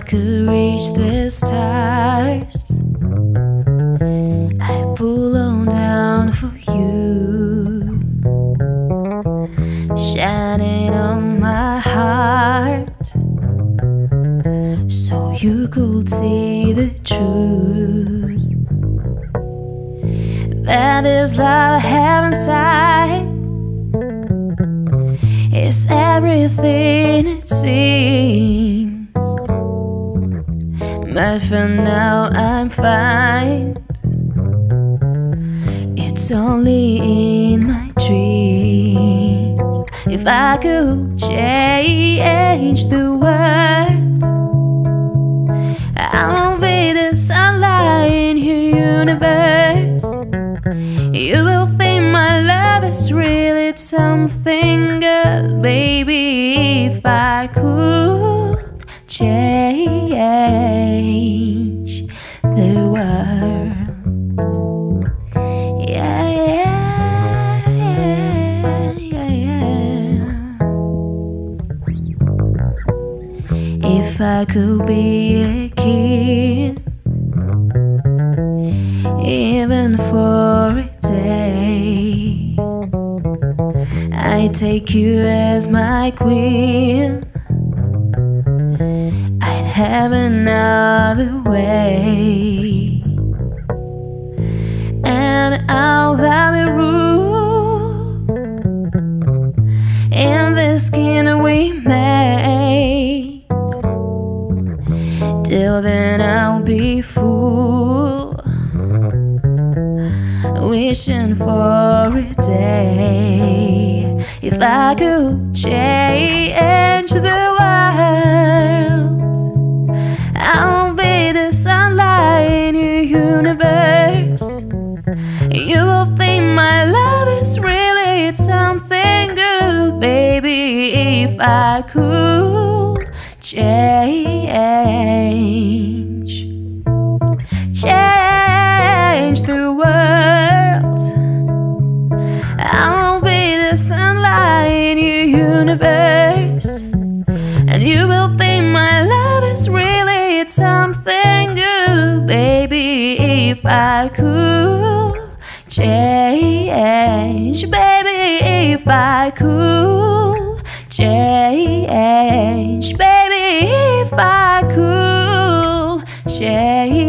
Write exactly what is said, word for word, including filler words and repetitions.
could reach the stars, I pull on down for you, shining on my heart, so you could see the truth. That is love I have inside. It's everything it seems, but for now I'm fine. It's only in my dreams. If I could change the world, I won't be the sunlight in your universe. You will think my love is really something good, baby. If I could change the world, yeah, yeah, yeah, yeah, yeah. If I could be a kid, even for a day, I'd take you as my queen. I'd have another way, and I'll have a rule in the skin we made. Till then I'll be fool, wishing for a day. If I could change the world, I won't be the sunlight in your universe. You will think my love is really something good, baby. If I could change, change the world, I won't be the sunlight in your universe, and you will think my love is really something good, baby. If I could change, baby, if I could change, baby, if I could change.